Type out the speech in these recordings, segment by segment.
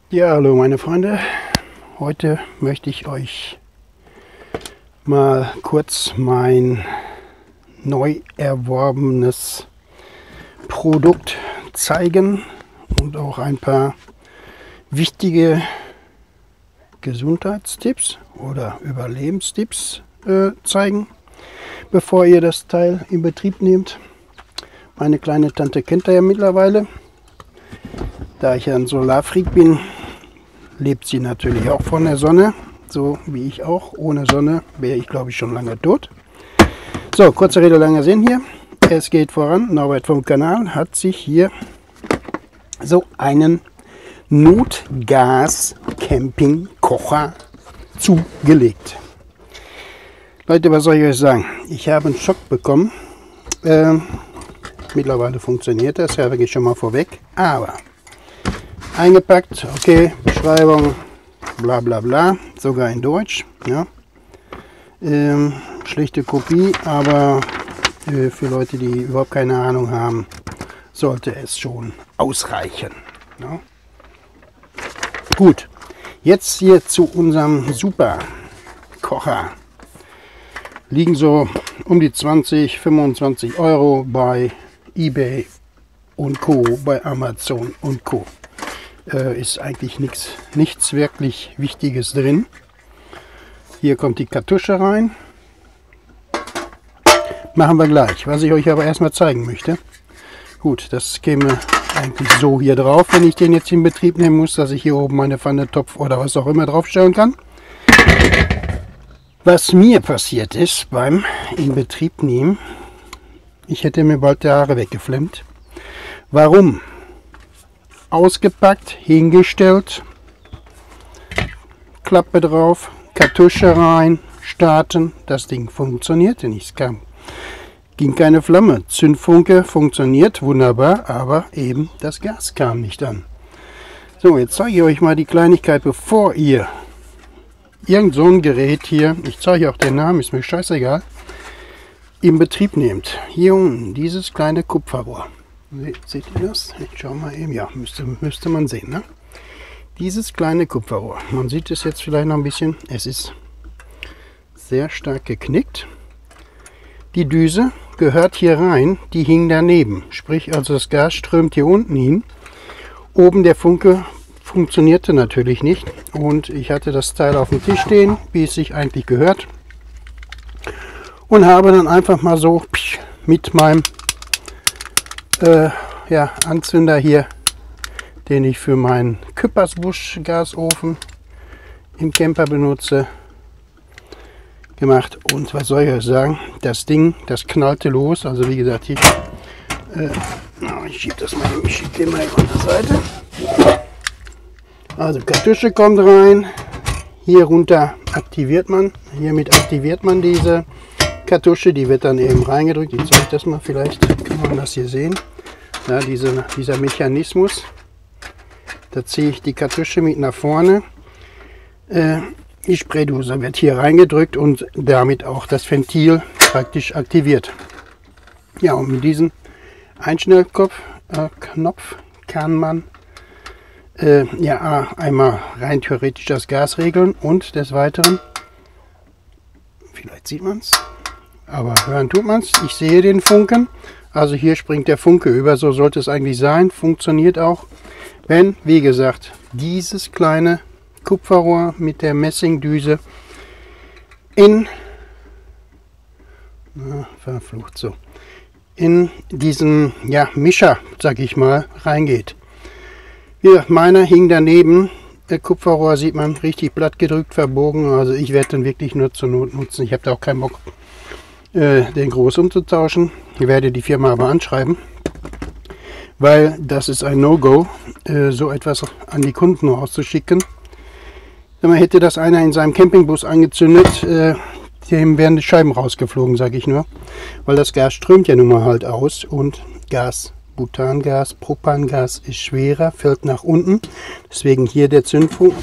Ja, hallo meine Freunde. Heute möchte ich euch mal kurz mein neu erworbenes Produkt zeigen und auch ein paar wichtige Gesundheitstipps oder Überlebenstipps zeigen, bevor ihr das Teil in Betrieb nehmt. Meine kleine Tante kennt ihr ja mittlerweile. Da ich ja ein Solarfreak bin, lebt sie natürlich auch von der Sonne, so wie ich auch. Ohne Sonne wäre ich, glaube ich, schon lange tot. So, kurze Rede, langer Sinn hier. Es geht voran. Norbert vom Kanal hat sich hier so einen Notgas-Camping-Kocher zugelegt. Leute, was soll ich euch sagen? Ich habe einen Schock bekommen. Mittlerweile funktioniert das, ja, gehe ich schon mal vorweg. Aber eingepackt, okay, Beschreibung, bla bla bla, sogar in Deutsch. Ja. Schlichte Kopie, aber für Leute, die überhaupt keine Ahnung haben, sollte es schon ausreichen. Ja. Gut, jetzt hier zu unserem super Kocher. Liegen so um die 20, 25 Euro bei eBay und Co., bei Amazon und Co. Ist eigentlich nichts wirklich Wichtiges drin. Hier kommt die Kartusche rein. Machen wir gleich. Was ich euch aber erstmal zeigen möchte. Gut, das käme eigentlich so hier drauf, wenn ich den jetzt in Betrieb nehmen muss, dass ich hier oben meine Pfanne, Topf oder was auch immer draufstellen kann. Was mir passiert ist beim Inbetrieb nehmen, ich hätte mir bald die Haare weggeflemmt. Warum? Ausgepackt, hingestellt, Klappe drauf, Kartusche rein, starten. Das Ding funktionierte nicht. Es ging keine Flamme. Zündfunke funktioniert wunderbar, aber eben das Gas kam nicht an. So, jetzt zeige ich euch mal die Kleinigkeit, bevor ihr irgend so ein Gerät hier, ich zeige auch den Namen, ist mir scheißegal, in Betrieb nehmt. Hier unten, dieses kleine Kupferrohr. Seht ihr das? Ich schau mal eben. Ja, müsste man sehen. Ne? Dieses kleine Kupferrohr. Man sieht es jetzt vielleicht noch ein bisschen. Es ist sehr stark geknickt. Die Düse gehört hier rein. Die hing daneben. Sprich, also das Gas strömt hier unten hin. Oben der Funke funktionierte natürlich nicht. Und ich hatte das Teil auf dem Tisch stehen, wie es sich eigentlich gehört. Und habe dann einfach mal so mit meinem Anzünder hier, den ich für meinen Küppersbusch Gasofen im Camper benutze, gemacht. Und was soll ich euch sagen? Das Ding, das knallte los. Also wie gesagt, hier, ich schiebe das mal, ich schiebe den mal an der Seite. Also Kartusche kommt rein. Hier runter aktiviert man. Hiermit aktiviert man diese Kartusche, die wird dann eben reingedrückt. Ich zeige das mal, vielleicht kann man das hier sehen. Ja, dieser Mechanismus. Da ziehe ich die Kartusche mit nach vorne. Die Spraydose wird hier reingedrückt und damit auch das Ventil praktisch aktiviert. Ja, und mit diesem Einschnellknopf kann man einmal rein theoretisch das Gas regeln und des Weiteren, vielleicht sieht man es, aber hören tut man es. Ich sehe den Funken. Also hier springt der Funke über. So sollte es eigentlich sein. Funktioniert auch, wenn, wie gesagt, dieses kleine Kupferrohr mit der Messingdüse in diesen Mischer, sag ich mal, reingeht. Hier, meiner hing daneben. Der Kupferrohr sieht man richtig platt gedrückt, verbogen. Also ich werde den wirklich nur zur Not nutzen. Ich habe da auch keinen Bock, den groß umzutauschen. Ich werde die Firma aber anschreiben, weil das ist ein No-Go, so etwas an die Kunden rauszuschicken. Hätte das einer in seinem Campingbus angezündet, dem wären die Scheiben rausgeflogen, sage ich nur. Weil das Gas strömt ja nun mal halt aus und Gas, Butangas, Propangas ist schwerer, fällt nach unten. Deswegen hier der Zündfunke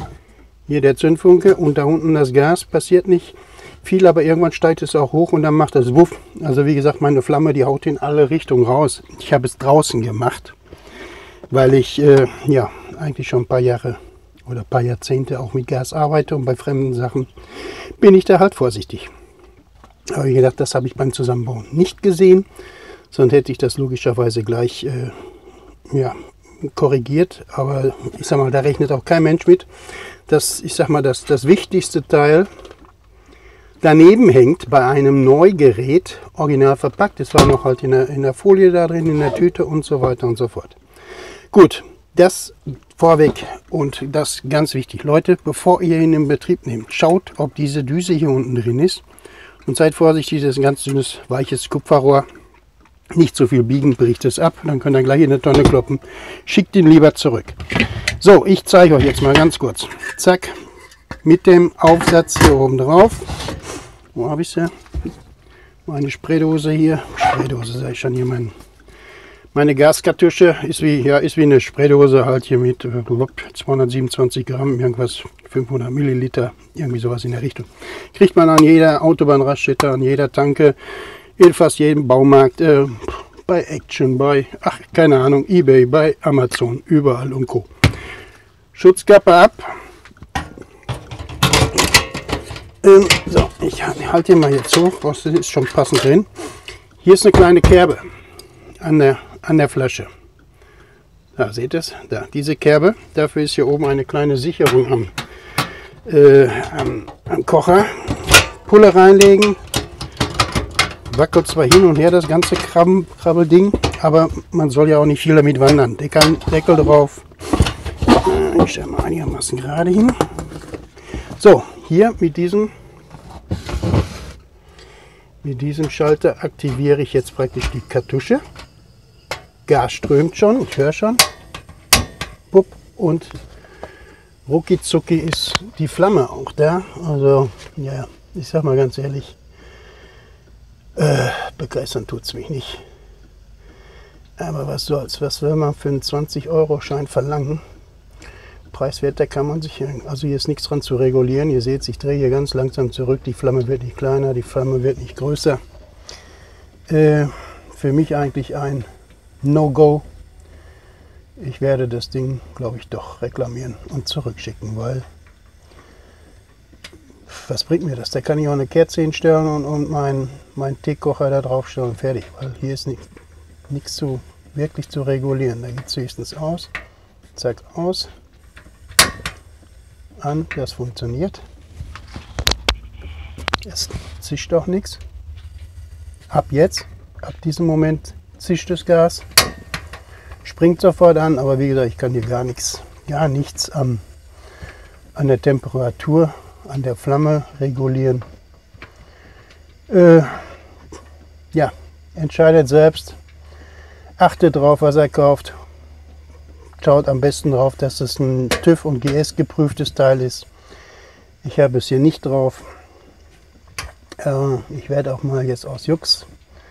und da unten das Gas, passiert nicht viel, aber irgendwann steigt es auch hoch und dann macht es Wuff. Also wie gesagt, meine Flamme, die haut in alle Richtungen raus. Ich habe es draußen gemacht, weil ich eigentlich schon ein paar Jahre oder ein paar Jahrzehnte auch mit Gas arbeite und bei fremden Sachen bin ich da halt vorsichtig. Aber wie gedacht, das habe ich beim Zusammenbauen nicht gesehen, sonst hätte ich das logischerweise gleich ja, korrigiert. Aber ich sag mal, da rechnet auch kein Mensch mit, dass ich sag mal, dass das wichtigste Teil daneben hängt bei einem Neugerät, original verpackt. Es war noch halt in der Folie da drin, in der Tüte und so weiter und so fort. Gut, das vorweg und das ganz wichtig. Leute, bevor ihr ihn in Betrieb nehmt, schaut, ob diese Düse hier unten drin ist. Und seid vorsichtig, das ist ein ganz dünnes, weiches Kupferrohr. Nicht so viel biegen, bricht es ab. Dann könnt ihr gleich in eine Tonne kloppen. Schickt ihn lieber zurück. So, ich zeige euch jetzt mal ganz kurz. Zack, mit dem Aufsatz hier oben drauf. Wo habe ich sie? Meine Spraydose hier. Spraydose, sage ich schon hier. Meine Gaskartusche ist wie eine Spraydose, halt hier mit 227 Gramm, irgendwas 500 Milliliter, irgendwie sowas in der Richtung. Kriegt man an jeder Autobahnraststätte, an jeder Tanke, in fast jedem Baumarkt, bei Action, bei, ach, keine Ahnung, eBay, bei Amazon, überall und Co. Schutzkappe ab. So, ich halte ihn mal jetzt hoch, das ist schon passend drin. Hier ist eine kleine Kerbe an der Flasche. Da seht ihr es, da, diese Kerbe. Dafür ist hier oben eine kleine Sicherung am Kocher. Pulle reinlegen. Wackelt zwar hin und her das ganze Krabbelding, aber man soll ja auch nicht viel damit wandern. Deckel drauf. Ich stelle mal einigermaßen gerade hin. So, hier mit diesem Schalter aktiviere ich jetzt praktisch die Kartusche. Gas strömt schon, ich höre schon. Bupp, und rucki zucki ist die Flamme auch da. Also, ja, ich sag mal ganz ehrlich, begeistern tut es mich nicht. Aber was soll's, was will man für einen 20-Euro-Schein verlangen? Preiswerter kann man sich, also hier ist nichts dran zu regulieren. Ihr seht, ich drehe hier ganz langsam zurück. Die Flamme wird nicht kleiner, die Flamme wird nicht größer. Für mich eigentlich ein No-Go. Ich werde das Ding, glaube ich, doch reklamieren und zurückschicken, weil was bringt mir das? Da kann ich auch eine Kerze hinstellen und mein Teekocher da drauf stellen und fertig, weil hier ist nichts wirklich zu regulieren. Da geht es höchstens aus, zack, aus, an, das funktioniert. Es zischt auch nichts. Ab diesem Moment zischt das Gas, springt sofort an, aber wie gesagt, ich kann hier gar nichts an der Temperatur, an der Flamme regulieren. Ja, entscheidet selbst. Achtet drauf, was ihr kauft. Schaut am besten drauf, dass es ein TÜV und GS geprüftes Teil ist. Ich habe es hier nicht drauf. Ich werde auch mal jetzt aus Jux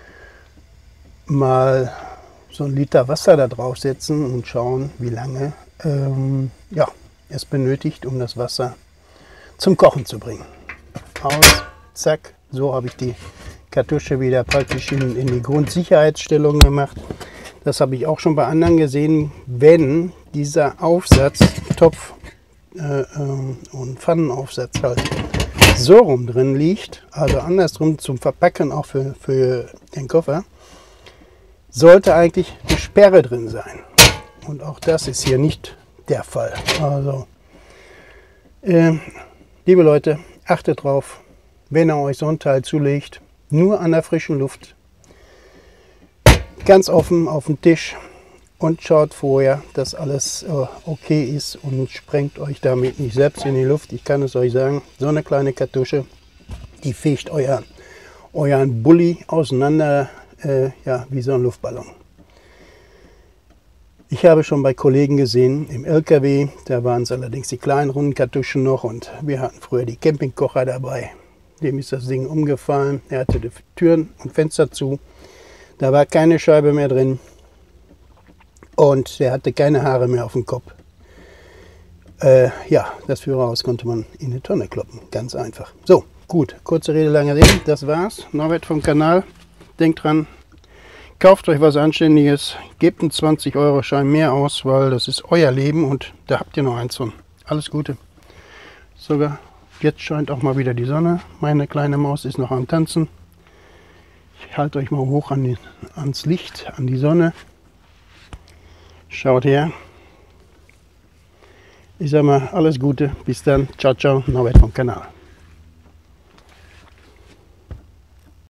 mal so einen Liter Wasser da drauf setzen und schauen, wie lange ja, es benötigt, um das Wasser zum Kochen zu bringen. Aus, zack, so habe ich die Kartusche wieder praktisch in die Grundsicherheitsstellung gemacht. Das habe ich auch schon bei anderen gesehen, wenn dieser Aufsatz, Topf und Pfannenaufsatz halt so rum drin liegt, also andersrum zum Verpacken auch für den Koffer, sollte eigentlich eine Sperre drin sein. Und auch das ist hier nicht der Fall. Also, liebe Leute, achtet drauf, wenn ihr euch so ein Teil zulegt, nur an der frischen Luft, ganz offen auf den Tisch und schaut vorher, dass alles okay ist und sprengt euch damit nicht selbst in die Luft. Ich kann es euch sagen, so eine kleine Kartusche, die fegt euren Bulli auseinander, ja, wie so ein Luftballon. Ich habe schon bei Kollegen gesehen, im LKW, da waren es allerdings die kleinen runden Kartuschen noch und wir hatten früher die Campingkocher dabei. Dem ist das Ding umgefallen, er hatte die Türen und Fenster zu, da war keine Scheibe mehr drin und er hatte keine Haare mehr auf dem Kopf. Ja, das Führerhaus konnte man in eine Tonne kloppen, ganz einfach. So, gut, kurze Rede, lange Rede, das war's. Norbert vom Kanal, denkt dran, kauft euch was Anständiges, gebt einen 20-Euro-Schein mehr aus, weil das ist euer Leben und da habt ihr noch eins von. Alles Gute. Sogar jetzt scheint auch mal wieder die Sonne. Meine kleine Maus ist noch am Tanzen. Ich halte euch mal hoch ans Licht, an die Sonne. Schaut her. Ich sag mal, alles Gute. Bis dann. Ciao, ciao. Norbert vom Kanal.